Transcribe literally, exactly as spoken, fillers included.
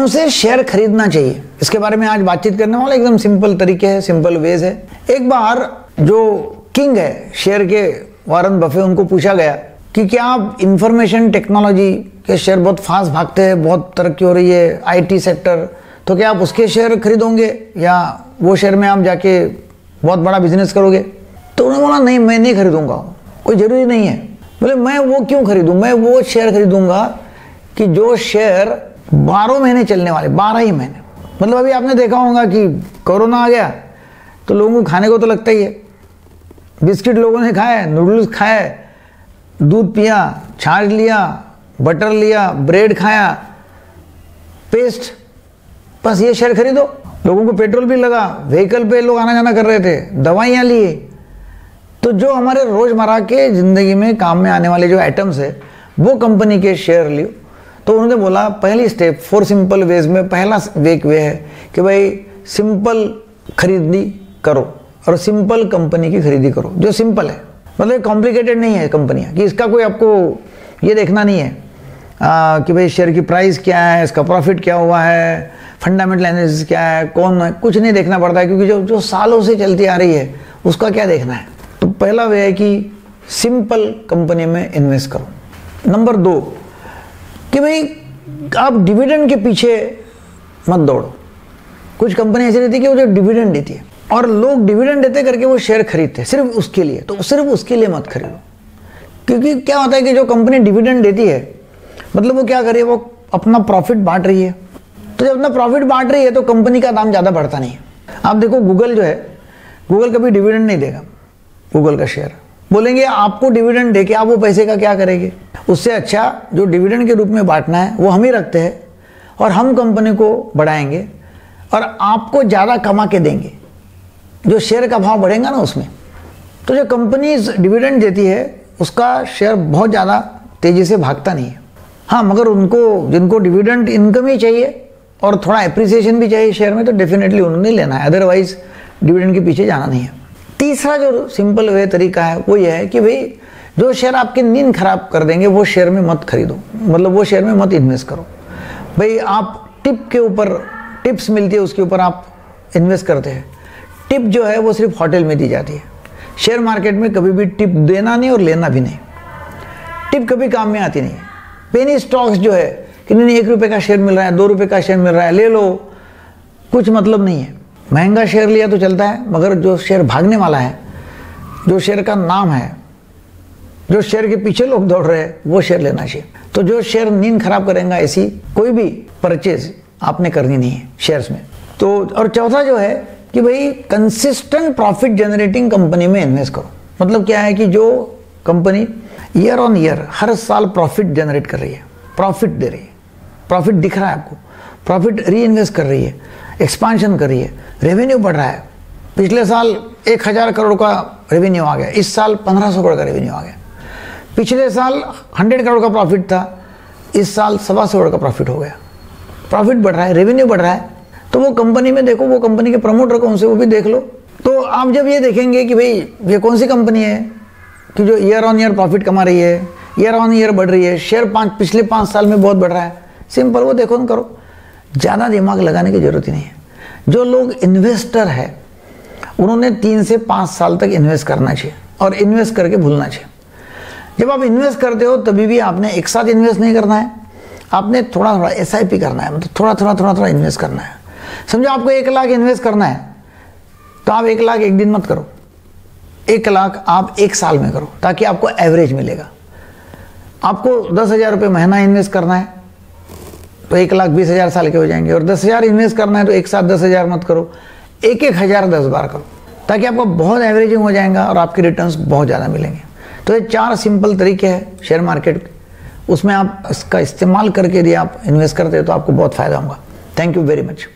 कौन से शेयर खरीदना चाहिए, इसके बारे में आज बातचीत करने वाला। एकदम सिंपल तरीके है, सिंपल वेज है। एक बार जो किंग है शेयर के, वॉरेन बफे, उनको पूछा गया कि क्या आप इंफॉर्मेशन टेक्नोलॉजी के शेयर बहुत फास्ट भागते हैं, बहुत तरक्की हो रही है, आईटी सेक्टर, तो क्या आप उसके शेयर खरीदोगे या वो शेयर में आप जाके बहुत बड़ा बिजनेस करोगे? तो उन्होंने बोला नहीं, मैं नहीं खरीदूंगा, कोई ज़रूरी नहीं है। बोले मैं वो क्यों खरीदूं? मैं वो शेयर खरीदूंगा कि जो शेयर बारह महीने चलने वाले, बारह ही महीने। मतलब अभी आपने देखा होगा कि कोरोना आ गया तो लोगों को खाने को तो लगता ही है। बिस्किट लोगों ने खाए, नूडल्स खाए, दूध पिया, छाछ लिया, बटर लिया, ब्रेड खाया, पेस्ट, बस ये शेयर खरीदो। लोगों को पेट्रोल भी लगा, व्हीकल पे लोग आना जाना कर रहे थे, दवाइयाँ लिए। तो जो हमारे रोज़मर्रा के ज़िंदगी में काम में आने वाले जो आइटम्स है वो कंपनी के शेयर लियो। तो उन्होंने बोला पहली स्टेप फोर सिंपल वेज में पहला वेक वे है कि भाई सिंपल खरीदी करो और सिंपल कंपनी की खरीदी करो जो सिंपल है। मतलब कॉम्प्लिकेटेड नहीं है कंपनियाँ, कि इसका कोई आपको ये देखना नहीं है आ, कि भाई शेयर की प्राइस क्या है, इसका प्रॉफिट क्या हुआ है, फंडामेंटल एनालिसिस क्या है, कौन है, कुछ नहीं देखना पड़ता है, क्योंकि जो जो सालों से चलती आ रही है उसका क्या देखना है। तो पहला वे है कि सिंपल कंपनी में इन्वेस्ट करो। नंबर दो कि भाई आप डिविडेंड के पीछे मत दौड़ो। कुछ कंपनी ऐसी रहती है कि वो जो डिविडेंड देती है और लोग डिविडेंड देते करके वो शेयर खरीदते हैं सिर्फ उसके लिए, तो सिर्फ उसके लिए मत खरीदो। क्योंकि क्या होता है कि जो कंपनी डिविडेंड देती है मतलब वो क्या करे, वो अपना प्रॉफिट बांट रही है। तो जब अपना प्रॉफिट बांट रही है तो कंपनी का दाम ज़्यादा बढ़ता नहीं है। आप देखो गूगल जो है, गूगल कभी डिविडेंड नहीं देगा। गूगल का शेयर बोलेंगे आपको डिविडेंड दे के आप वो पैसे का क्या करेंगे? उससे अच्छा जो डिविडेंड के रूप में बांटना है वो हम ही रखते हैं और हम कंपनी को बढ़ाएंगे और आपको ज़्यादा कमा के देंगे। जो शेयर का भाव बढ़ेगा ना उसमें, तो जो कंपनी डिविडेंड देती है उसका शेयर बहुत ज़्यादा तेज़ी से भागता नहीं है। हाँ, मगर उनको जिनको डिविडेंड इनकम ही चाहिए और थोड़ा एप्रिसिएशन भी चाहिए शेयर में, तो डेफिनेटली उन्होंने लेना है, अदरवाइज डिविडेंड के पीछे जाना नहीं है। तीसरा जो सिंपल वे तरीका है वो ये है कि भाई जो शेयर आपकी नींद खराब कर देंगे वो शेयर में मत खरीदो, मतलब वो शेयर में मत इन्वेस्ट करो। भाई आप टिप के ऊपर, टिप्स मिलती है उसके ऊपर आप इन्वेस्ट करते हैं। टिप जो है वो सिर्फ होटल में दी जाती है। शेयर मार्केट में कभी भी टिप देना नहीं और लेना भी नहीं। टिप कभी काम में आती नहीं है। पेनी स्टॉक्स जो है कि नहीं एक रुपये का शेयर मिल रहा है, दो रुपये का शेयर मिल रहा है, ले लो, कुछ मतलब नहीं है। महंगा शेयर लिया तो चलता है, मगर जो शेयर भागने वाला है, जो शेयर का नाम है, जो शेयर के पीछे लोग दौड़ रहे हैं, वो शेयर लेना चाहिए। तो जो शेयर नींद खराब करेगा ऐसी कोई भी परचेज आपने करनी नहीं है शेयर्स में। तो और चौथा जो है कि भाई कंसिस्टेंट प्रॉफिट जनरेटिंग कंपनी में इन्वेस्ट करो। मतलब क्या है कि जो कंपनी ईयर ऑन ईयर हर साल प्रॉफिट जनरेट कर रही है, प्रॉफिट दे रही है, प्रॉफिट दिख रहा है आपको, प्रॉफिट री इन्वेस्ट कर रही है, एक्सपांशन कर रही है, रेवेन्यू बढ़ रहा है। पिछले साल एक हज़ार करोड़ का रेवेन्यू आ गया, इस साल पंद्रह सौ करोड़ का रेवेन्यू आ गया। पिछले साल हंड्रेड करोड़ का प्रॉफिट था, इस साल सवा सौ करोड़ का प्रॉफिट हो गया। प्रॉफिट बढ़ रहा है, रेवेन्यू बढ़ रहा है। तो वो कंपनी में देखो, वो कंपनी के प्रमोटर कौन से वो भी देख लो। तो आप जब ये देखेंगे कि भाई ये कौन सी कंपनी है कि जो ईयर ऑन ईयर प्रॉफिट कमा रही है, ईयर ऑन ईयर बढ़ रही है, शेयर पाँच पिछले पाँच साल में बहुत बढ़ रहा है, सिंपल वो देखो न करो। ज़्यादा दिमाग लगाने की जरूरत ही नहीं है। जो लोग इन्वेस्टर है उन्होंने तीन से पाँच साल तक इन्वेस्ट करना चाहिए और इन्वेस्ट करके भूलना चाहिए। जब आप इन्वेस्ट करते हो तभी भी आपने एक साथ इन्वेस्ट नहीं करना है, आपने थोड़ा थोड़ा एस आई पी करना है, मतलब थोड़ा थोड़ा थोड़ा थोड़ा इन्वेस्ट करना है। समझो आपको एक लाख इन्वेस्ट करना है तो आप एक लाख एक दिन मत करो, एक लाख आप एक साल में करो, ताकि आपको एवरेज मिलेगा। आपको दस हज़ार रुपये महीना इन्वेस्ट करना है तो एक लाख बीस हज़ार साल के हो जाएंगे, और दस हज़ार इन्वेस्ट करना है तो एक साथ दस हज़ार मत करो, एक एक हज़ार दस बार करो, ताकि आपको बहुत एवरेजिंग हो जाएगा और आपके रिटर्न्स बहुत ज़्यादा मिलेंगे। तो ये चार सिंपल तरीके हैं शेयर मार्केट के, उसमें आप इसका इस्तेमाल करके यदि आप इन्वेस्ट करते हैं तो आपको बहुत फ़ायदा होगा। Thank you very much.